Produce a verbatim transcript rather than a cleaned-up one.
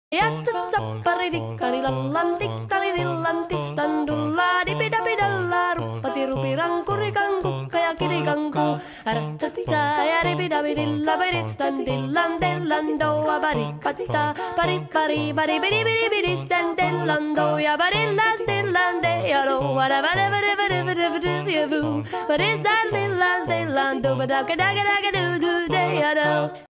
Jatsatsapparidikkarillallantikkarilillantik standulla dipidapidalla ruppatirupirankurikangukka ja kirikanku aratsatsa ja ripidapidillapidit standillandellandoa barikkatta paripari baribidibidibidis standellando ja barillastillande ja lo what is that lillandellando badakadakadakadu de